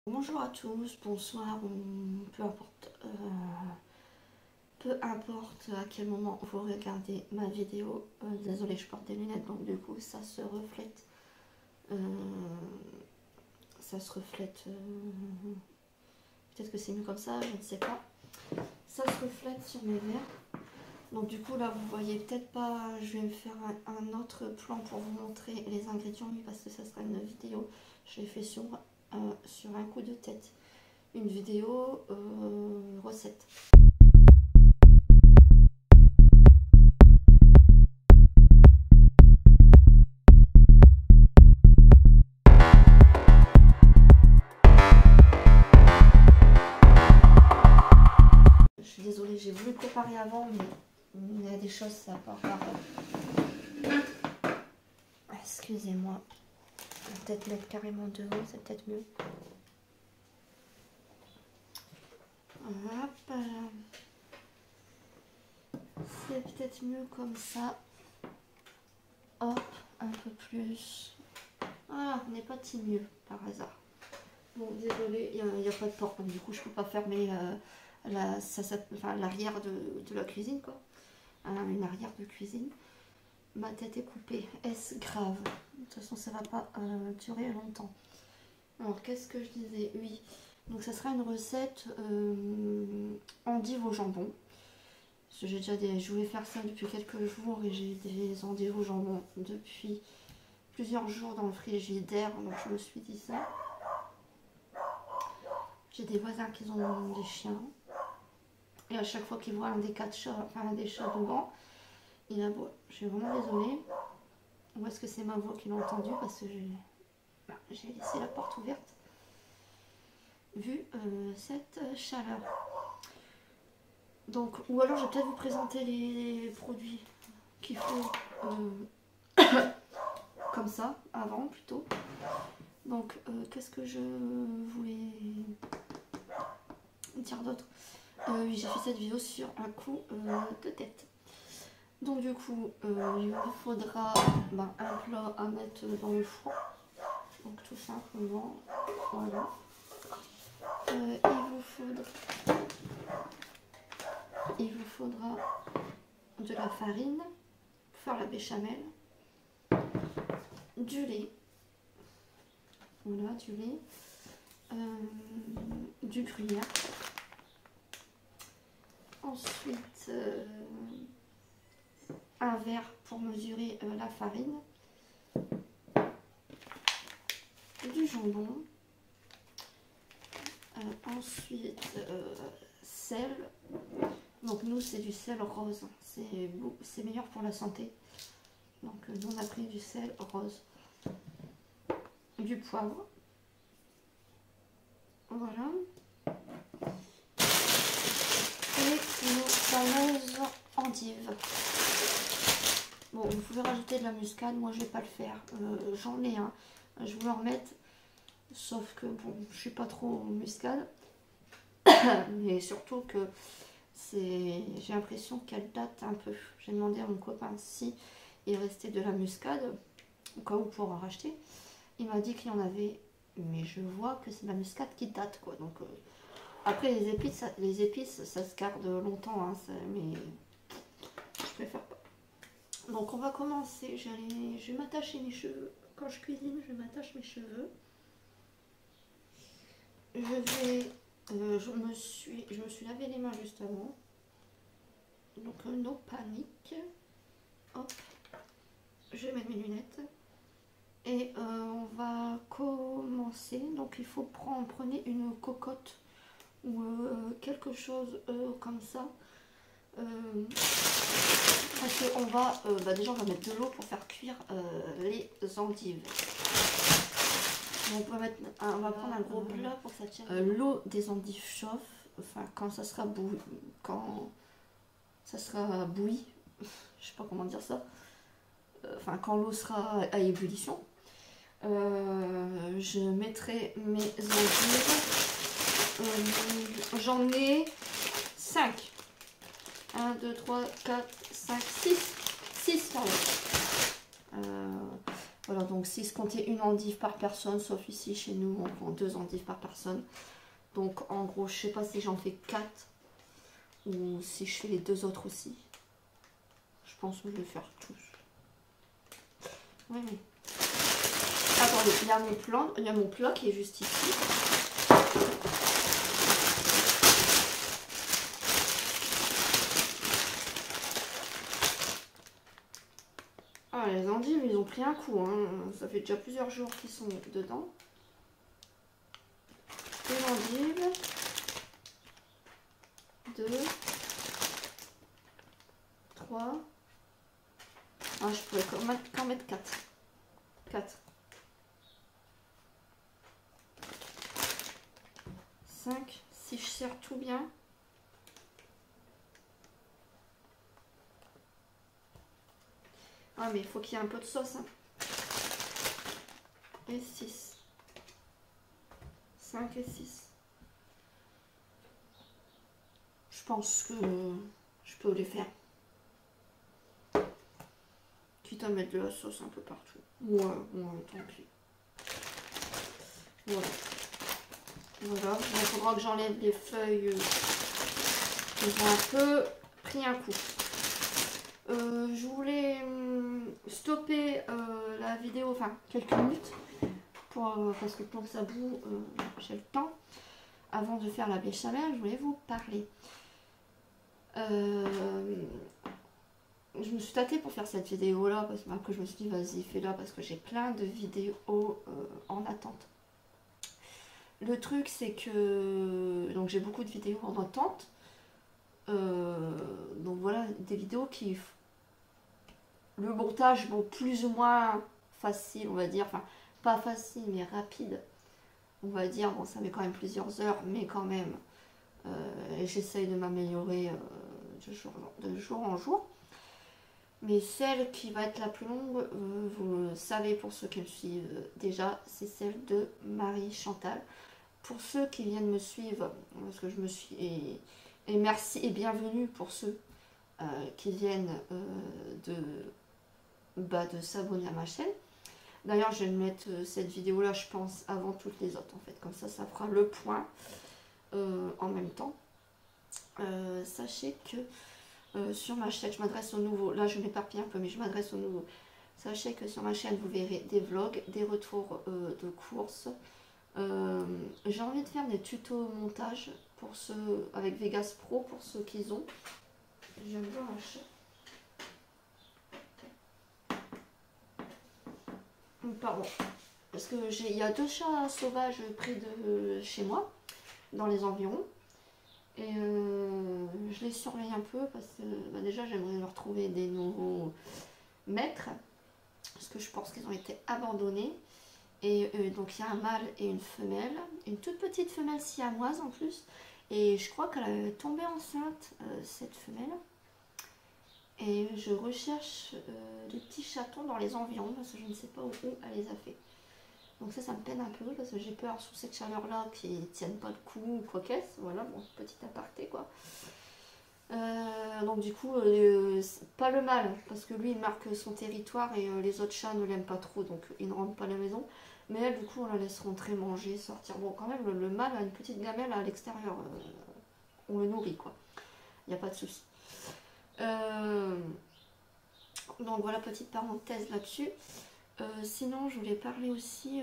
Bonjour à tous, bonsoir, peu importe à quel moment vous regardez ma vidéo. Désolée, je porte des lunettes, donc du coup ça se reflète. Peut-être que c'est mieux comme ça, je ne sais pas. Ça se reflète sur mes verres. Donc du coup là vous voyez peut-être pas, je vais me faire un autre plan pour vous montrer les ingrédients, parce que ça sera une vidéo, je l'ai fait sur un coup de tête. Une vidéo recette. Je suis désolée, j'ai voulu préparer avant, mais il y a des choses, ça part par... Excusez-moi. Je vais peut-être mettre carrément devant, c'est peut-être mieux. Hop. C'est peut-être mieux comme ça. Hop, un peu plus. Ah, on n'est pas si mieux par hasard. Bon, désolé, il n'y a pas de porte, donc du coup je peux pas fermer l'arrière de la cuisine, quoi. Une arrière de cuisine. Ma tête est coupée. Est-ce grave? De toute façon, ça va pas durer longtemps. Alors, qu'est-ce que je disais? Oui, donc ça sera une recette endives au jambon. J'ai déjà je voulais faire ça depuis quelques jours et j'ai des endives au jambon depuis plusieurs jours dans le frigidaire, donc je me suis dit ça. J'ai des voisins qui ont des chiens et à chaque fois qu'ils voient un des chats devant, il aboie. Je suis vraiment désolée. Ou est-ce que c'est ma voix qui l'a entendu parce que j'ai laissé la porte ouverte vu cette chaleur. Donc, ou alors je vais peut-être vous présenter les produits qu'il faut comme ça, avant plutôt. Donc, qu'est-ce que je voulais dire d'autre? Oui, j'ai fait cette vidéo sur un coup de tête. Donc du coup, il vous faudra un plat à mettre dans le four. Donc tout simplement, voilà. Il vous faudra de la farine pour faire la béchamel, du lait, voilà, du lait, du gruyère. Ensuite, un verre pour mesurer la farine, du jambon, ensuite sel. Donc nous c'est du sel rose, c'est meilleur pour la santé. Donc nous on a pris du sel rose, du poivre, voilà, et nos fameuses endives. Bon, vous pouvez rajouter de la muscade, moi je vais pas le faire, j'en ai un, je vais en remettre, sauf que bon, je suis pas trop muscade, mais surtout que j'ai l'impression qu'elle date un peu. J'ai demandé à mon copain si il restait de la muscade, au cas où pour en racheter. Il m'a dit qu'il y en avait, mais je vois que c'est de la muscade qui date, quoi. Donc après les épices, ça se garde longtemps, hein, mais je préfère pas. Donc on va commencer. Je vais m'attacher mes cheveux. Quand je cuisine, je m'attache mes cheveux. Je me suis lavé les mains juste avant. Donc no panique. Hop. Je vais mettre mes lunettes. Et on va commencer. Donc il faut prenez une cocotte ou quelque chose comme ça. Parce qu'on va déjà on va mettre de l'eau pour faire cuire les endives. Donc on va prendre un gros plat pour que ça tienne. L'eau des endives chauffe, enfin quand ça sera bouilli, je sais pas comment dire ça, enfin quand l'eau sera à ébullition, je mettrai mes endives. J'en ai 5. 1, 2, 3, 4, 5, 6. 6 pardon. Voilà, donc si se comptait une endive par personne, sauf ici chez nous, on prend 2 endives par personne. Donc en gros, je sais pas si j'en fais 4 ou si je fais les 2 autres aussi. Je pense que je vais faire tous. Oui, oui. Attendez, il y a mon plat qui est juste ici. Ah, les endives, ils ont pris un coup, hein. Ça fait déjà plusieurs jours qu'ils sont dedans. Une endive. 2. 3. Ah, je pourrais qu'en mettre 4. 4. 5. Si je serre tout bien. Ah, mais il faut qu'il y ait un peu de sauce. Hein. Et 6. 5 et 6. Je pense que je peux les faire. Quitte à mettre de la sauce un peu partout. Ouais, tant pis. Voilà. Voilà. Il faudra que j'enlève les feuilles qui ont un peu pris un coup. Je voulais stopper la vidéo, enfin quelques minutes, parce que pour que ça boue, j'ai le temps. Avant de faire la béchamel, je voulais vous parler. Je me suis tâtée pour faire cette vidéo là, parce que je me suis dit vas-y fais-la, parce que j'ai plein de vidéos en attente. Le truc c'est que donc j'ai beaucoup de vidéos en attente. Donc voilà, des vidéos qui... Le montage, bon, plus ou moins facile, on va dire. Enfin, pas facile, mais rapide. On va dire, bon, ça met quand même plusieurs heures, mais quand même, j'essaye de m'améliorer de jour en jour. Mais celle qui va être la plus longue, vous le savez pour ceux qui me suivent déjà, c'est celle de Marie Chantal. Pour ceux qui viennent me suivre, parce que je me suis... Et merci et bienvenue pour ceux qui viennent de s'abonner à ma chaîne. D'ailleurs, je vais mettre cette vidéo-là, je pense, avant toutes les autres, en fait. Comme ça fera le point en même temps. Sachez que sur ma chaîne, je m'adresse aux nouveaux. Là, je m'éparpille un peu, mais je m'adresse aux nouveaux. Sachez que sur ma chaîne, vous verrez des vlogs, des retours de courses. J'ai envie de faire des tutos montage pour ceux avec Vegas Pro, pour ceux qu'ils ont. J'aime bien un chat. Pardon. Parce que il y a 2 chats sauvages près de chez moi, dans les environs. Et je les surveille un peu parce que bah, déjà j'aimerais leur trouver des nouveaux maîtres. Parce que je pense qu'ils ont été abandonnés. Et donc il y a un mâle et une femelle. Une toute petite femelle siamoise en plus. Et je crois qu'elle est tombée enceinte, cette femelle. Et je recherche des petits chatons dans les environs parce que je ne sais pas où elle les a fait. Donc ça me peine un peu parce que j'ai peur sous cette chaleur là qu'ils ne tiennent pas le coup ou quoi qu'est-ce. Voilà, bon, petit aparté quoi. Donc du coup, pas le mâle parce que lui il marque son territoire et les autres chats ne l'aiment pas trop, donc ils ne rentrent pas à la maison. Mais elle, du coup, on la laisse rentrer, manger, sortir. Bon, quand même, le mâle a une petite gamelle à l'extérieur. On le nourrit quoi. Il n'y a pas de souci. Donc voilà, petite parenthèse là-dessus. Sinon, je voulais parler aussi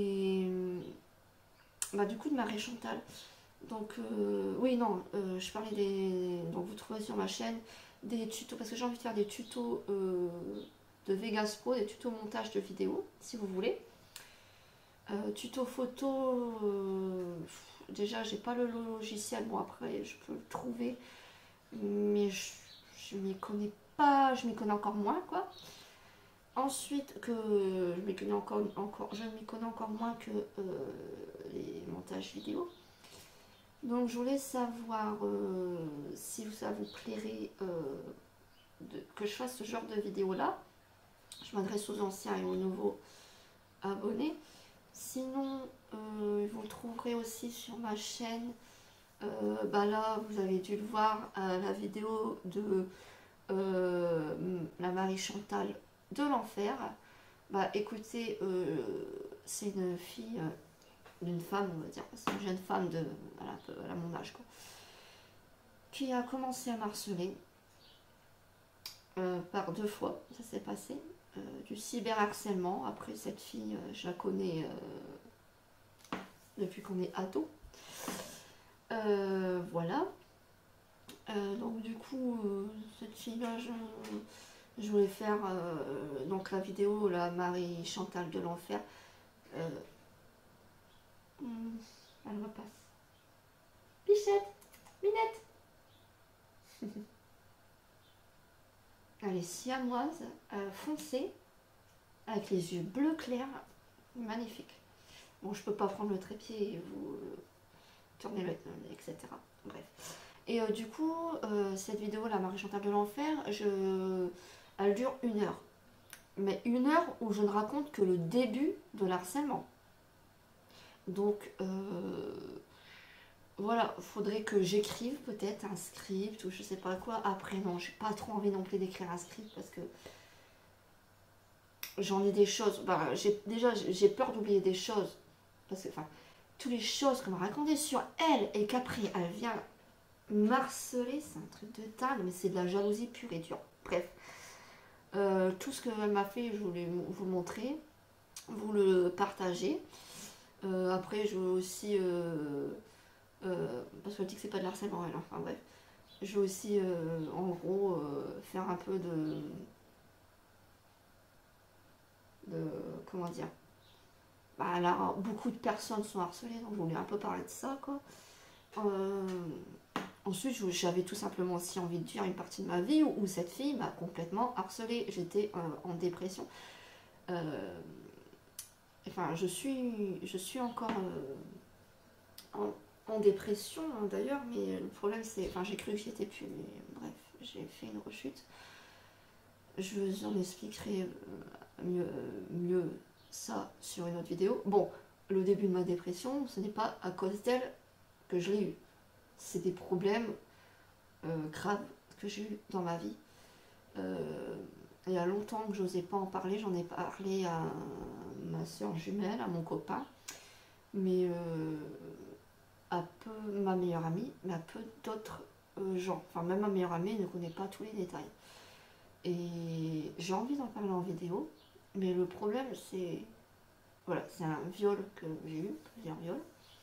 du coup de Marie Chantal. Donc, oui, non, je parlais des... Donc, vous trouvez sur ma chaîne des tutos, parce que j'ai envie de faire des tutos de Vegas Pro, des tutos montage de vidéos, si vous voulez. Tuto photo, déjà, j'ai pas le logiciel. Bon, après, je peux le trouver, mais je m'y connais pas, je m'y connais encore moins, quoi. Ensuite, que je m'y connais encore moins que les montages vidéo. Donc, je voulais savoir si ça vous plairait que je fasse ce genre de vidéo là. Je m'adresse aux anciens et aux nouveaux abonnés. Sinon, vous le trouverez aussi sur ma chaîne. Là, vous avez dû le voir, la vidéo de la Marie Chantal de l'enfer. Bah écoutez, c'est une fille, d'une femme, on va dire, c'est une jeune femme de, elle a mon âge, quoi, qui a commencé à m'harceler par 2 fois, ça s'est passé, du cyberharcèlement. Après, cette fille, je la connais depuis qu'on est ado. Voilà. Donc du coup, cette fille-là, je voulais faire donc la vidéo, la Marie Chantal de l'enfer. Elle repasse. Bichette, Minette. Elle est siamoise, foncée, avec les yeux bleu clair, magnifique. Bon, je peux pas prendre le trépied et vous tourner le, etc. Bref. Et du coup, cette vidéo, la Marie Chantal de l'enfer, elle dure 1 heure. Mais 1 heure où je ne raconte que le début de l'harcèlement. Donc, voilà, faudrait que j'écrive peut-être un script ou je sais pas quoi. Après, non, j'ai pas trop envie non plus d'écrire un script parce que j'en ai des choses. Bah, j'ai peur d'oublier des choses. Parce que, enfin, toutes les choses qu'on m'a racontées sur elle et qu'après elle vient m'harceler, c'est un truc de dingue, mais c'est de la jalousie pure et dure. Bref, tout ce qu'elle m'a fait, je voulais vous le montrer, vous le partager. Après, je veux aussi, parce qu'elle dit que c'est pas de l'harcèlement, elle, enfin bref, je veux aussi, en gros, faire un peu comment dire, bah là, beaucoup de personnes sont harcelées, donc je voulais un peu parler de ça, quoi. Ensuite, j'avais tout simplement aussi envie de dire une partie de ma vie où cette fille m'a complètement harcelée. J'étais en dépression. Enfin, je suis encore en dépression, hein, d'ailleurs, mais le problème c'est... Enfin, j'ai cru que j'y étais plus, mais bref, j'ai fait une rechute. Je vous en expliquerai mieux ça sur une autre vidéo. Bon, le début de ma dépression, ce n'est pas à cause d'elle que je l'ai eu. C'est des problèmes graves que j'ai eu dans ma vie. Il y a longtemps que je n'osais pas en parler, j'en ai parlé à ma soeur jumelle, à mon copain, mais à peu ma meilleure amie, mais à peu d'autres gens. Enfin, même ma meilleure amie ne connaît pas tous les détails. Et j'ai envie d'en parler en vidéo, mais le problème c'est... Voilà, c'est un viol que j'ai eu, plusieurs viols.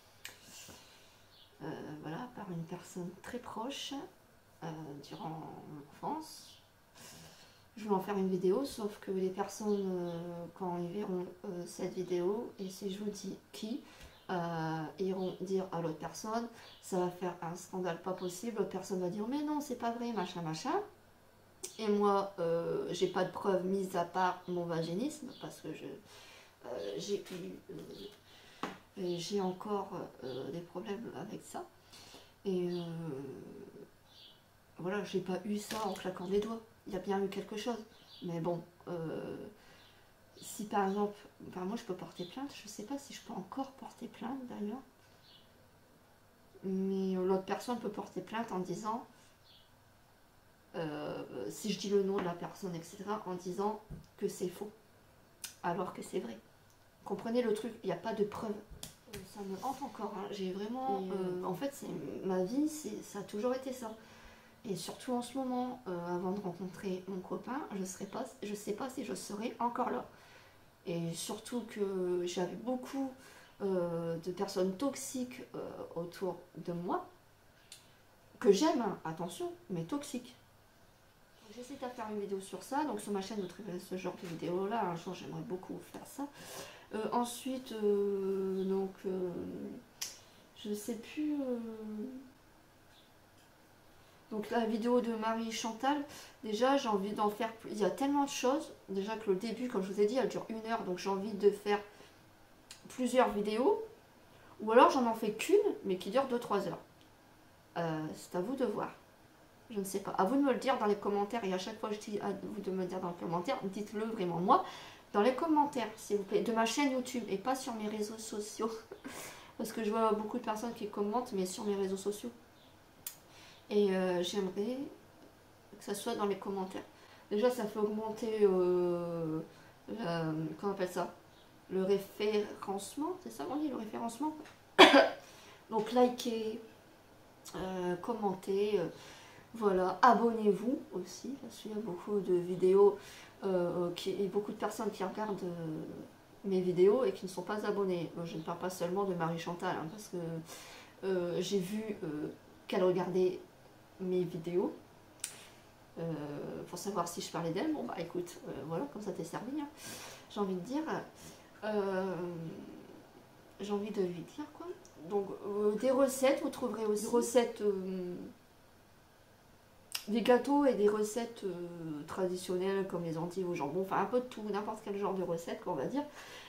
Voilà, par une personne très proche durant mon enfance. Je vais en faire une vidéo, sauf que les personnes, quand ils verront cette vidéo, et si je vous dis qui, iront dire à l'autre personne, ça va faire un scandale pas possible, l'autre personne va dire mais non c'est pas vrai, machin machin. Et moi, j'ai pas de preuves mis à part mon vaginisme, parce que j'ai encore des problèmes avec ça. Et voilà, j'ai pas eu ça en claquant des doigts. Il y a bien eu quelque chose. Mais bon, si par exemple, enfin moi je peux porter plainte, je sais pas si je peux encore porter plainte d'ailleurs. Mais l'autre personne peut porter plainte en disant, si je dis le nom de la personne, etc., en disant que c'est faux, alors que c'est vrai. Comprenez le truc, il n'y a pas de preuve. Ça me hante encore, hein. J'ai vraiment... en fait, ma vie, ça a toujours été ça. Et surtout en ce moment, avant de rencontrer mon copain, je sais pas si je serai encore là. Et surtout que j'avais beaucoup de personnes toxiques autour de moi, que j'aime, hein, attention, mais toxiques. J'essaie de faire une vidéo sur ça, donc sur ma chaîne vous trouverez ce genre de vidéo là, un jour j'aimerais beaucoup faire ça. Ensuite, donc, je sais plus... Donc la vidéo de Marie Chantal, déjà j'ai envie d'en faire plus. Il y a tellement de choses, déjà que le début, comme je vous ai dit, elle dure 1 heure, donc j'ai envie de faire plusieurs vidéos. Ou alors j'en fais qu'une, mais qui dure 2-3 heures. C'est à vous de voir. Je ne sais pas. À vous de me le dire dans les commentaires. Et à chaque fois que je dis à vous de me le dire dans les commentaires, dites-le vraiment moi. Dans les commentaires, s'il vous plaît, de ma chaîne YouTube et pas sur mes réseaux sociaux. Parce que je vois beaucoup de personnes qui commentent, mais sur mes réseaux sociaux. Et j'aimerais que ça soit dans les commentaires. Déjà, ça fait augmenter comment on appelle ça? Le référencement, c'est ça qu'on dit, le référencement? Donc likez, commentez, voilà, abonnez-vous aussi, parce qu'il y a beaucoup de vidéos, et beaucoup de personnes qui regardent mes vidéos et qui ne sont pas abonnées. Je ne parle pas seulement de Marie Chantal, hein, parce que j'ai vu qu'elle regardait mes vidéos, pour savoir si je parlais d'elle. Bon bah écoute, voilà, comme ça t'est servi, hein, j'ai envie de dire. J'ai envie de lui dire quoi. Donc des recettes, vous trouverez aussi des recettes, des gâteaux et des recettes traditionnelles comme les endives au jambon, enfin un peu de tout, n'importe quel genre de recette qu'on va dire.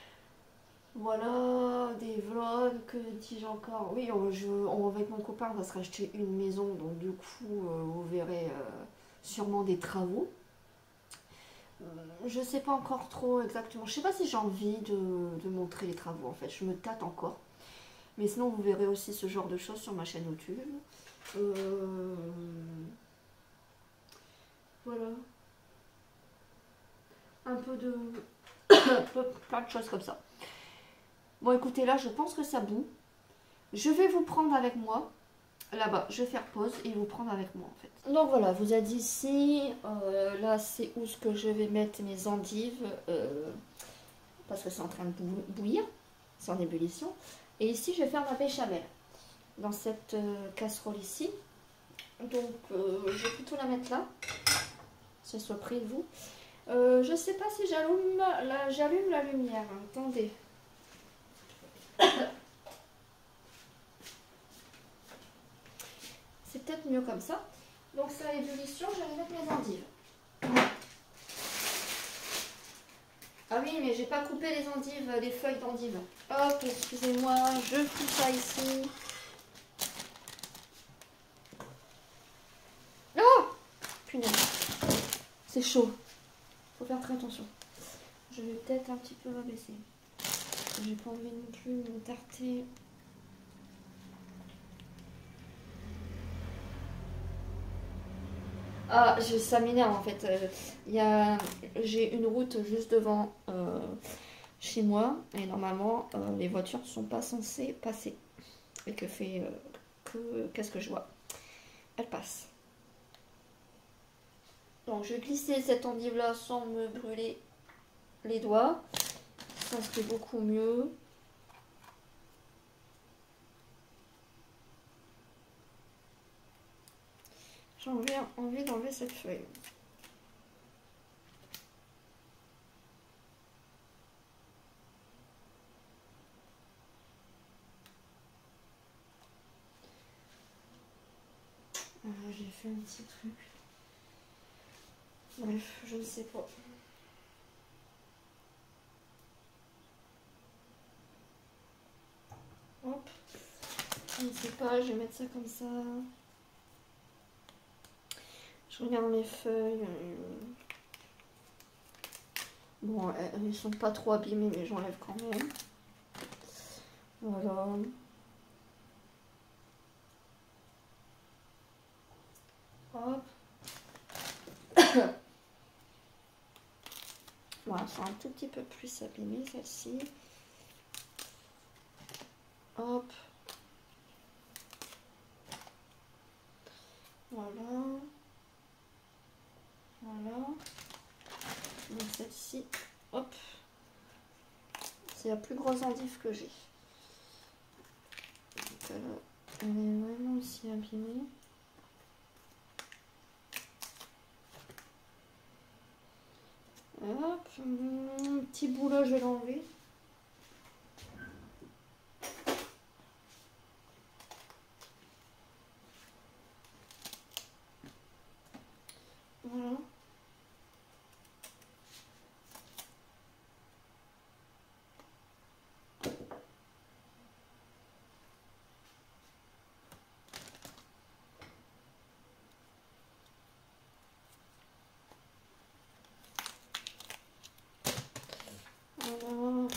Voilà, des vlogs, que dis-je encore? Oui, avec mon copain on va se racheter une maison, donc du coup vous verrez sûrement des travaux. Je sais pas encore trop exactement, je sais pas si j'ai envie de montrer les travaux en fait, je me tâte encore. Mais sinon vous verrez aussi ce genre de choses sur ma chaîne YouTube. Voilà. Un peu de... plein de choses comme ça. Bon écoutez, là je pense que ça bout. Je vais vous prendre avec moi. Là-bas, je vais faire pause et vous prendre avec moi en fait. Donc voilà, vous êtes ici. Là c'est où ce que je vais mettre mes endives. Parce que c'est en train de bouillir. C'est en ébullition. Et ici je vais faire ma béchamel. Dans cette casserole ici. Donc je vais plutôt la mettre là. Que ce soit près de vous. Je sais pas si j'allume la lumière. Attendez. C'est peut-être mieux comme ça. Donc c'est à l'ébullition, je vais mettre mes endives. Ah oui, mais j'ai pas coupé les endives, les feuilles d'endives. Hop, excusez-moi, je fous ça ici. Oh punaise, c'est chaud. Faut faire très attention. Je vais peut-être un petit peu rabaisser. J'ai pas envie non plus de me tarter. Ah, ça m'énerve en fait. J'ai une route juste devant chez moi et normalement les voitures ne sont pas censées passer. Et qu'est-ce que je vois? Elle passe. Donc je vais glisser cette endive là sans me brûler les doigts. Ça serait beaucoup mieux. J'ai envie d'enlever cette feuille. J'ai fait un petit truc. Bref, je ne sais pas. Hop. Je ne sais pas, je vais mettre ça comme ça. Je regarde mes feuilles. Bon, elles sont pas trop abîmées, mais j'enlève quand même. Voilà. Hop. Voilà, elles sont un tout petit peu plus abîmées, celle-ci. Hop. Voilà. Voilà. Donc celle-ci, hop. C'est la plus grosse endive que j'ai. Elle est vraiment aussi abîmée. Hop, un petit bout là, je vais l'enlever. Voilà. Voilà.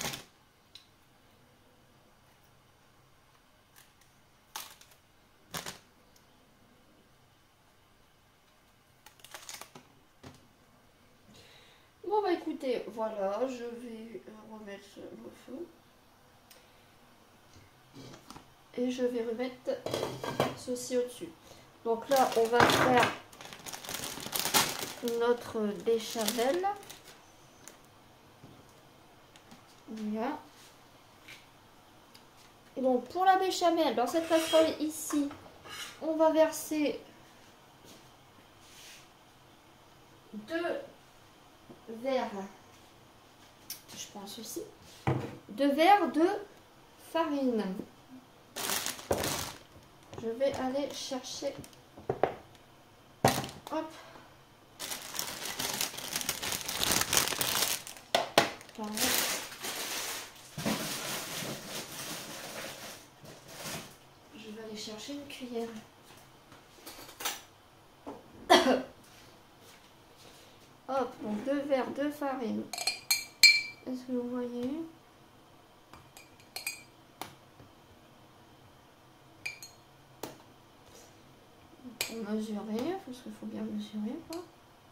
écoutez, voilà, je vais remettre le feu. Et je vais remettre ceci au-dessus. Donc là, on va faire notre béchamel. Voilà. Et donc pour la béchamel, dans cette casserole ici, on va verser 2 verres, je pense aussi, 2 verres de farine. Je vais aller chercher, hop, pardon. Je vais aller chercher une cuillère. Hop, donc 2 verres de farine. Est-ce que vous voyez? Pour mesurer, parce qu'il faut bien mesurer, quoi.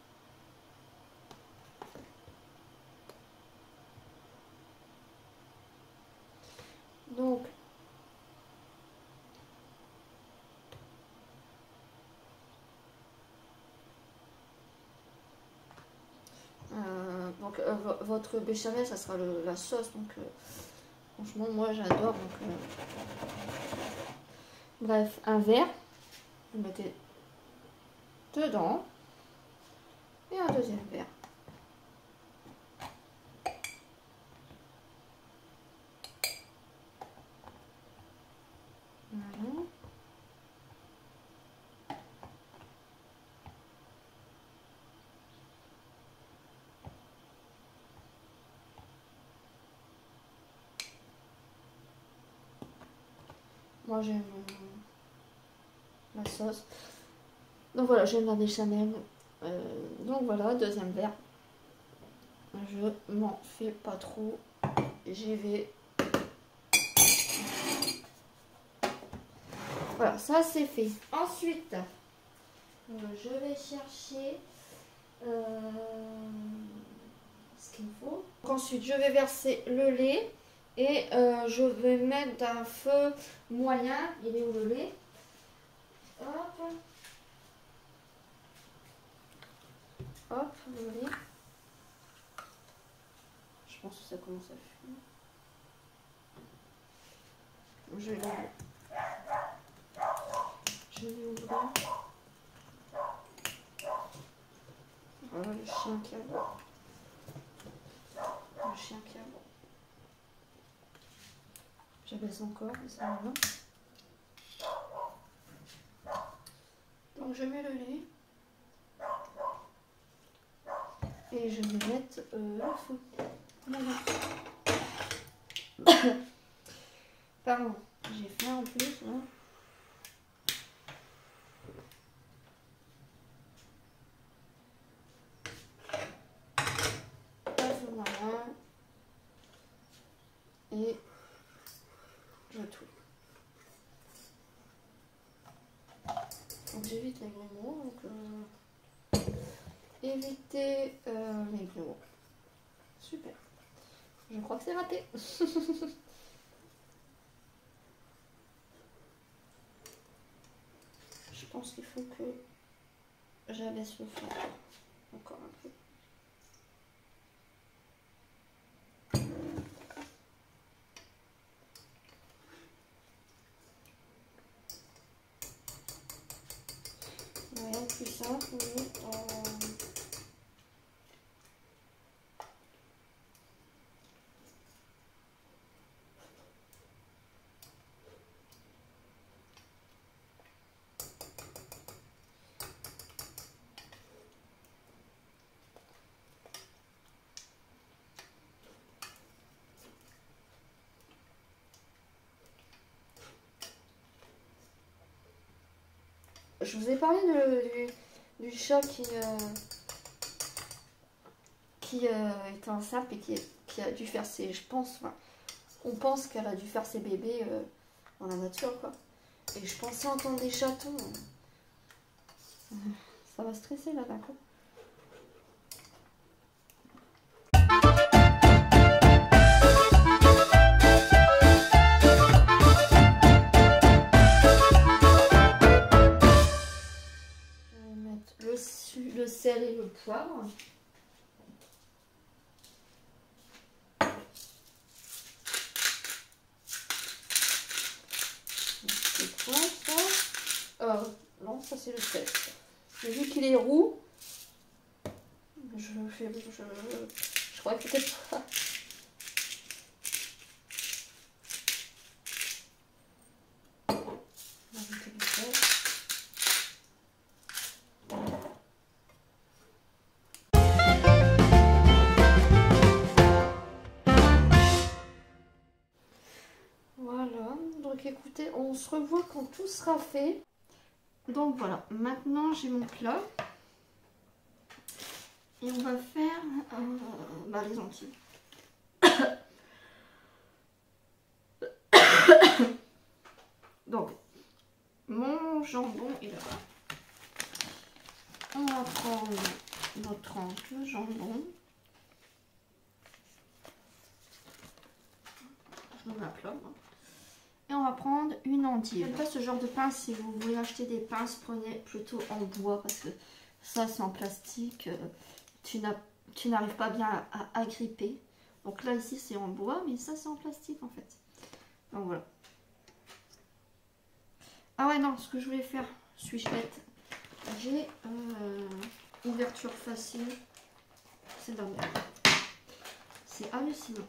Donc, votre béchamel, ça sera la sauce. Donc, franchement, moi j'adore. Bref, un verre, vous mettez dedans et un deuxième verre. Voilà. Moi j'aime la sauce. Donc voilà, j'aime la béchamel. Donc voilà, deuxième verre. Je m'en fais pas trop. J'y vais. Voilà, ça c'est fait. Ensuite, je vais chercher ce qu'il faut. Ensuite, je vais verser le lait et je vais mettre d'un feu moyen. Il est où le lait? Hop. Hop, le lait. Je pense que ça commence à fumer. Je vais ouvrir. Voilà le chien qui aboie. Le chien qui aboie. J'abaisse encore, mais ça va. Donc je mets le lait. Et je vais mettre le feu. Voilà. Pardon, j'ai faim en plus. Hein. Voilà. Et je touille. Donc j'évite les grumeaux. Donc éviter les grumeaux. Super. Je crois que c'est raté. Je pense qu'il faut que j'abaisse le feu encore un peu. Rien de plus simple, mais je vous ai parlé du chat qui était enceinte et qui a dû faire ses... Je pense, enfin, on pense qu'elle a dû faire ses bébés dans la nature, quoi. Et je pensais entendre des chatons. Ça va stresser là, d'accord. sel et le poivre. C'est quoi ça? Non, ça c'est le sel. Vu qu'il est roux, je crois que peut-être pas. Voilà, donc écoutez, on se revoit quand tout sera fait. Donc voilà, maintenant j'ai mon plat. Et on va faire les endives. Donc, mon jambon est là-bas. On va prendre notre tranche de jambon. Je me mets à plat. Et on va prendre une endive. Faites pas ce genre de pince. Si vous voulez acheter des pinces, prenez plutôt en bois parce que ça c'est en plastique. Tu n'arrives pas bien à gripper. Donc là ici c'est en bois, mais ça c'est en plastique en fait. Donc voilà. Ah ouais non, ce que je voulais faire, suis-je bête? J'ai ouverture facile. C'est de la merde. C'est hallucinant.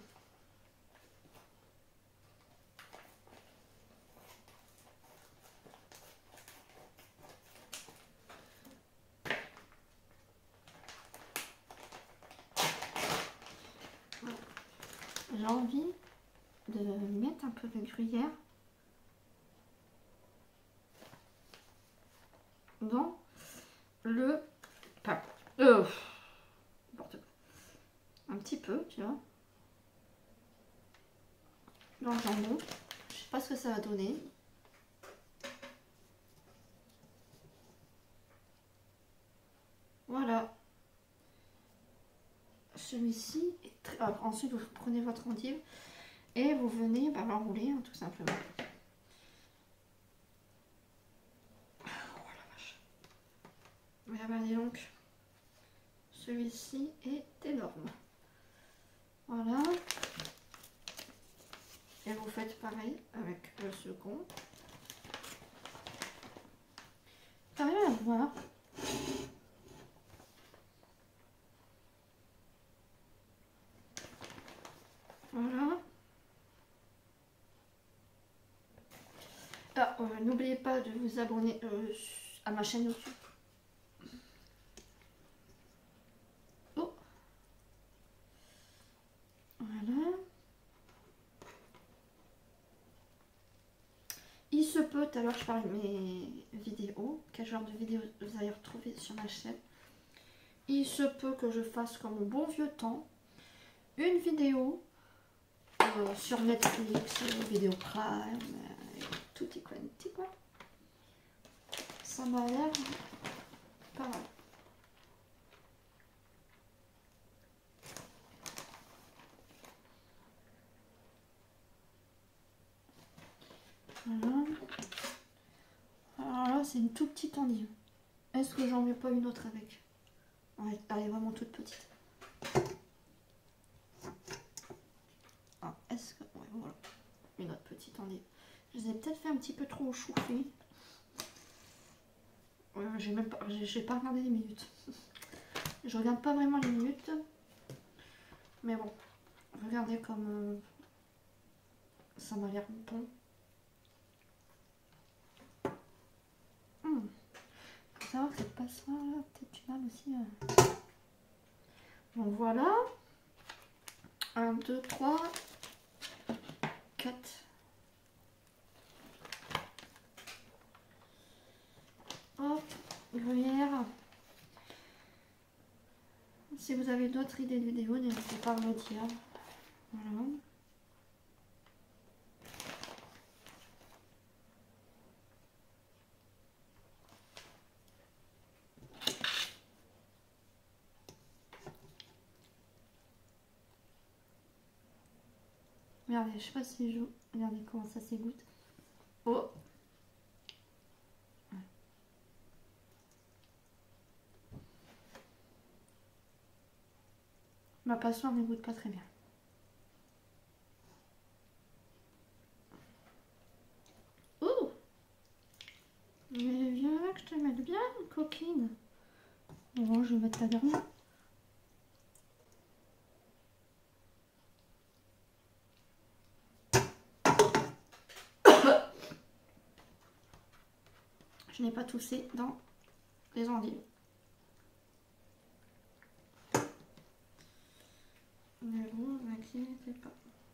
J'ai envie de mettre un peu de gruyère dans le pain. Un petit peu, tu vois. Dans le jambon. Je sais pas ce que ça va donner. Voilà. Celui-ci est très... Alors, ensuite, vous prenez votre endive et vous venez l'enrouler, tout simplement. Oh la vache. Regardez donc. Celui-ci est énorme. Voilà. Et vous faites pareil avec le second. T'as rien à voir. Voilà. Ah, n'oubliez pas de vous abonner à ma chaîne YouTube. Oh. Voilà. Il se peut, tout à l'heure je parlais de mes vidéos, quel genre de vidéos vous allez retrouver sur ma chaîne. Il se peut que je fasse comme au bon vieux temps, une vidéo sur Netflix, Vidéo Prime, tutti quanti quoi. Ça m'a l'air pas mal. Voilà. Alors là, c'est une toute petite endive. Est-ce que j'en mets pas une autre avec? Ouais, elle est vraiment toute petite. Ah, est-ce que... Ouais, voilà. Une autre petite endive. Je les ai peut-être fait un petit peu trop chauffer. J'ai pas regardé les minutes. Je regarde pas vraiment les minutes. Mais bon, regardez comme ça m'a l'air bon. Faut savoir que cette passoire là, peut-être du mal aussi. Donc voilà. 1, 2, 3, 4. Hop, gruyère. Si vous avez d'autres idées de vidéos, n'hésitez pas à me le dire. Voilà. Regardez, je sais pas si je... Regardez comment ça s'égoutte. Oh! Ma passoire ne goûte pas très bien. Oh! Mais viens là que je te mette bien, coquine. Bon, je vais mettre ta dernière. Je n'ai pas toussé dans les endives. Mais bon, ne m'inquiétez pas.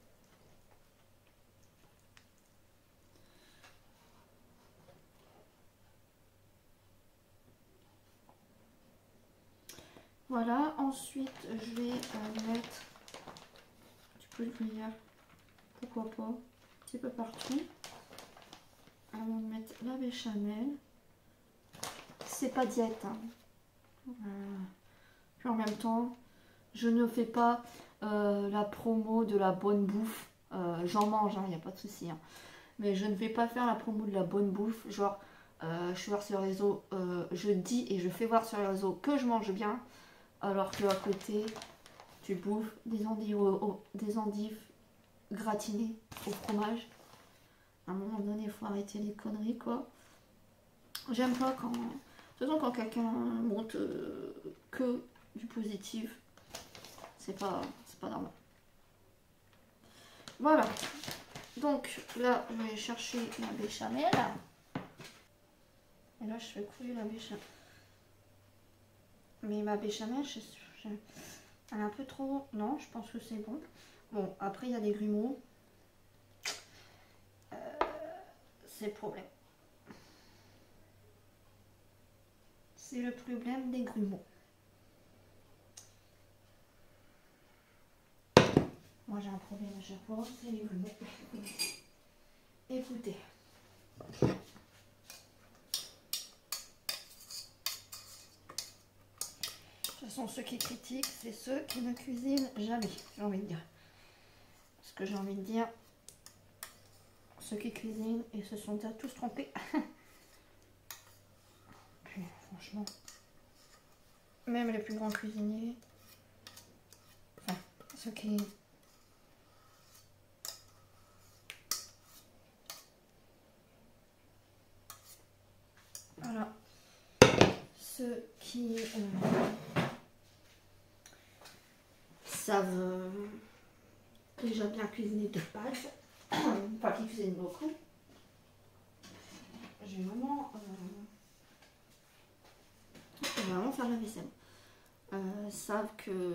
Voilà, ensuite je vais mettre un petit peu de gruyère, pourquoi pas, un petit peu partout. Avant de mettre la béchamel. C'est pas diète, hein. Puis en même temps, je ne fais pas la promo de la bonne bouffe. J'en mange, il n'y a pas de souci. Hein. Mais je ne vais pas faire la promo de la bonne bouffe. Genre, je suis voir sur les réseaux, je dis et je fais voir sur les réseaux que je mange bien. Alors que à côté, tu bouffes des endives gratinées au fromage. À un moment donné, il faut arrêter les conneries, quoi. J'aime pas quand... Surtout quand quelqu'un montre que du positif. C'est pas normal. Voilà. Donc là, je vais chercher la béchamel. Et là, je fais couler la béchamel. Mais ma béchamel, elle est un peu trop... Non, je pense que c'est bon. Bon, après, il y a des grumeaux. C'est le problème. C'est le problème des grumeaux. Moi, j'ai un problème à chaque fois, c'est les grumeaux. Écoutez. De toute façon, ceux qui critiquent, c'est ceux qui ne cuisinent jamais, j'ai envie de dire. Parce que j'ai envie de dire, ceux qui cuisinent, ils se sont déjà tous trompés. Puis, franchement, même les plus grands cuisiniers, enfin, ceux qui... Voilà. Ceux qui savent déjà bien cuisiner de base, pas qui cuisinent beaucoup. J'ai vraiment faire la vaisselle. Savent que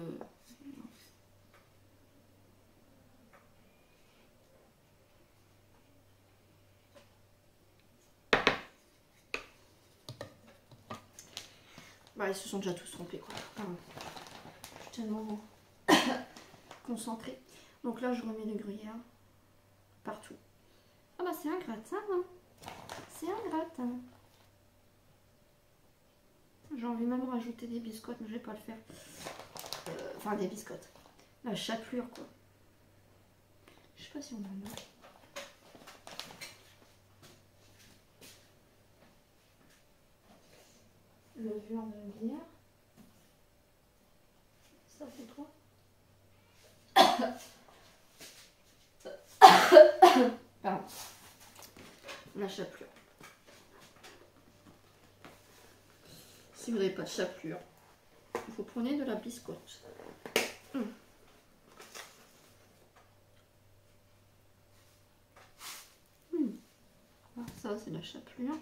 bah, ils se sont déjà tous trompés, quoi. Pardon. Je suis tellement concentrée. Donc là, je remets le gruyère partout. Ah bah c'est un gratin, hein. C'est un gratin. J'ai envie même de rajouter des biscottes, mais je vais pas le faire. Enfin, des biscottes. La chapelure, quoi. Je sais pas si on en a. Levure de bière. Ça fait quoi? Pardon. La chapelure. Si vous n'avez pas de chapelure, vous prenez de la biscotte. Alors ça, c'est la chapelure.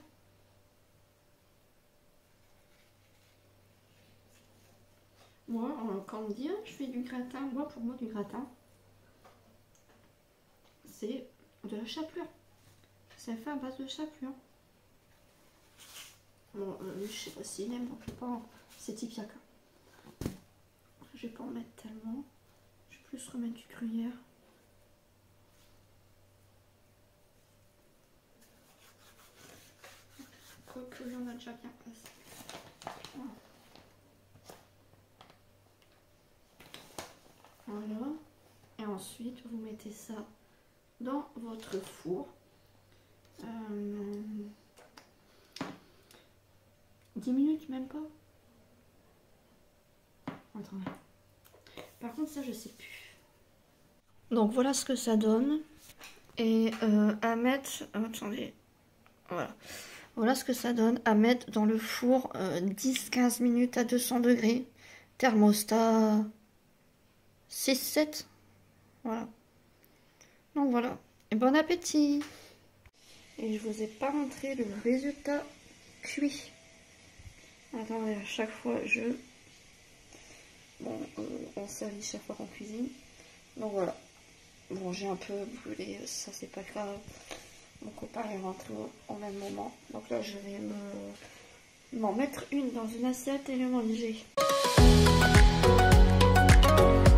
Moi, quand on me dit je fais du gratin, moi pour moi du gratin, c'est de la chapelure. C'est fait à base de chapelure. Bon, je sais pas s'il aime, donc je vais pas. C'est Tipiaka. Je vais pas en mettre tellement. Je vais plus remettre du gruyère. Quoique il y en a déjà bien passé. Voilà. Et ensuite, vous mettez ça dans votre four. 10 minutes, même pas. Attendez. Par contre, ça, je sais plus. Donc, voilà ce que ça donne. Et à mettre... attendez. Voilà. Voilà ce que ça donne à mettre dans le four 10-15 minutes à 200 degrés. Thermostat 6-7. Voilà. Donc, voilà. Et bon appétit! Et je vous ai pas montré le résultat cuit. Attendez, à chaque fois, bon, on servit chaque fois qu'on cuisine. Donc voilà. Bon, j'ai un peu brûlé, ça c'est pas grave. Mon copain est rentré au même moment. Donc là, je vais m'en mettre une dans une assiette et le manger.